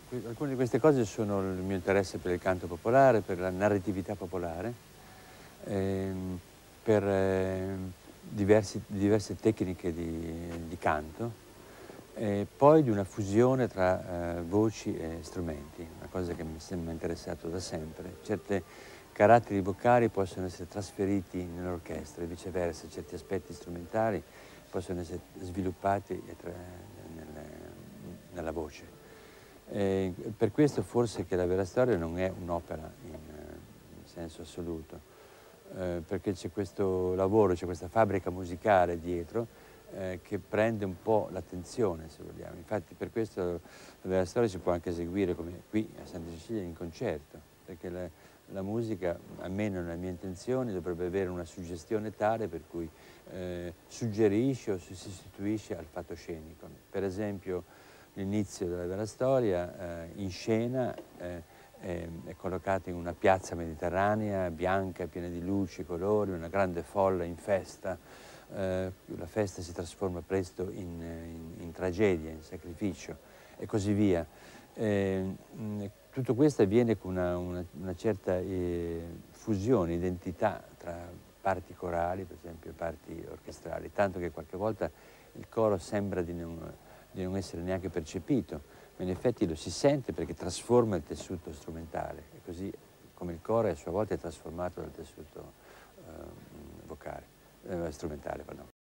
Alcune di queste cose sono il mio interesse per il canto popolare, per la narratività popolare, per diverse tecniche di canto, e poi di una fusione tra voci e strumenti, una cosa che mi sembra interessato da sempre. Certi caratteri vocali possono essere trasferiti nell'orchestra e viceversa, certi aspetti strumentali possono essere sviluppati nella voce. Per questo forse che la vera storia non è un'opera in senso assoluto, perché c'è questo lavoro, c'è questa fabbrica musicale dietro che prende un po' l'attenzione, se vogliamo. Infatti per questo la vera storia si può anche eseguire come qui a Santa Cecilia in concerto, perché la musica, almeno nelle mie intenzioni, dovrebbe avere una suggestione tale per cui suggerisce o si sostituisce al fatto scenico. Per esempio l'inizio della vera storia in scena è collocata in una piazza mediterranea, bianca, piena di luci, colori, una grande folla in festa. La festa si trasforma presto in tragedia, in sacrificio e così via. Tutto questo avviene con una certa fusione, identità tra parti corali, per esempio, e parti orchestrali, tanto che qualche volta il coro sembra di non essere neanche percepito, ma in effetti lo si sente perché trasforma il tessuto strumentale, e così come il coro a sua volta è trasformato dal tessuto vocale, strumentale, pardon.